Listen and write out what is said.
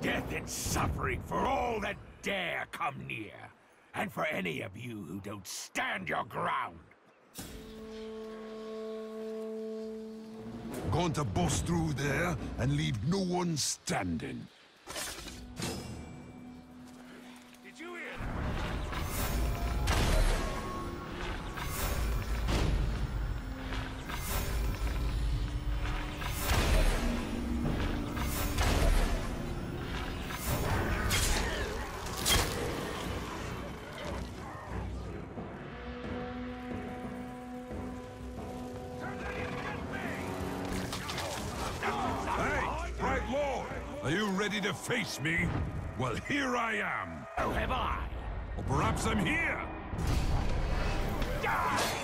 Death and suffering for all that dare come near. And for any of you who don't stand your ground. Going to bust through there and leave no one standing. Did you hear Are you ready to face me? Well, here I am. Oh, have I? Or perhaps I'm here. Die!